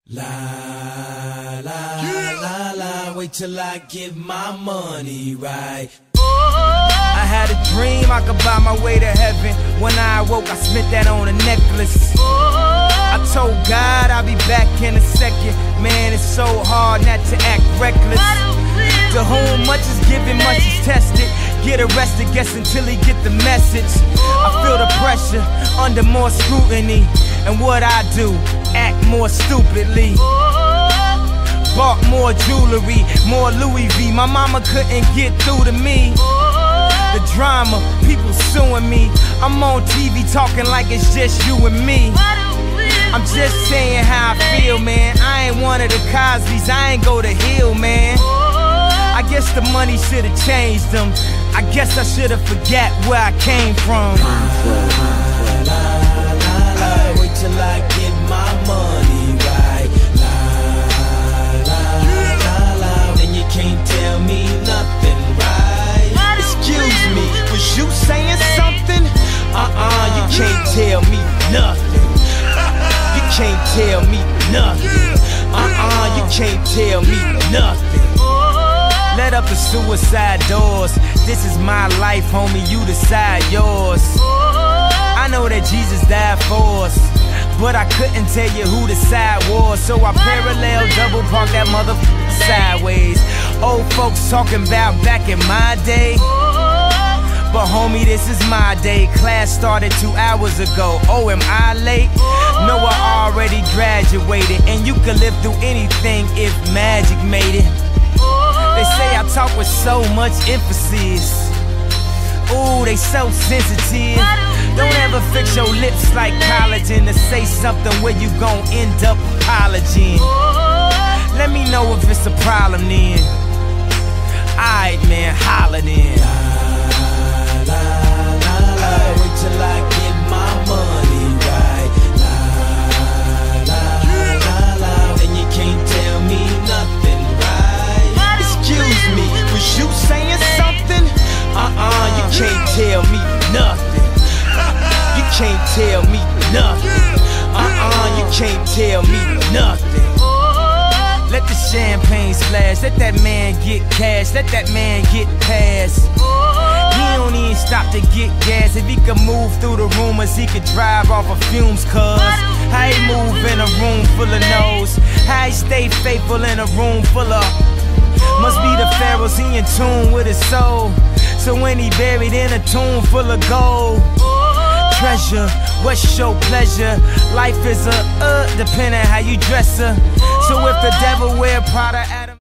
La la la la, wait till I get my money right. I had a dream I could buy my way to heaven. When I awoke, I spent that on a necklace. I told God I'll be back in a second. Man, it's so hard not to act reckless. To whom much is given, much is tested. Get arrested, guess until he get the message. I feel the pressure, under more scrutiny. And what I do, act more stupidly. Bought more jewelry, more Louis V. My mama couldn't get through to me. The drama, people suing me. I'm on TV talking like it's just you and me. I'm just saying how I feel, man. I ain't one of the Cosbys, I ain't go to Hill, man. I guess the money should've changed them. I guess I should've forgot where I came from. Wait till I get my money right. Then you can't tell me nothing, right? Excuse me, was you saying something? You can't tell me nothing. You can't tell me nothing. You can't tell me nothing. Let up the suicide doors. This is my life, homie, you decide yours. I know that Jesus died for us, but I couldn't tell you who the side was. So I parallel double park that motherfucker sideways. Old folks talking about back in my day, but homie, this is my day. Class started 2 hours ago. Oh, am I late? No, I already graduated. And you could live through anything if magic made it. They say I talk with so much emphasis. Ooh, they so sensitive. Don't ever fix your lips like collagen to say something where you gon' end up apologizing. Let me know if it's a problem then. Alright, man, holla then. Wait till I get my money right. Then you can't tell me nothing, right? Excuse me, was you saying something? You can't tell me nothing. You can't tell me nothing. You can't tell me nothing. Let the champagne splash, let that man get cash, let that man get past. He don't even stop to get gas. If he could move through the rumors, he could drive off of fumes, cuz how he move in a room full of no's, how he stay faithful in a room full of. Must be the pharaohs, he in tune with his soul. So when he buried in a tomb full of gold, treasure, what's your pleasure? Life is a depending how you dress her. So if the devil wear Prada, Adam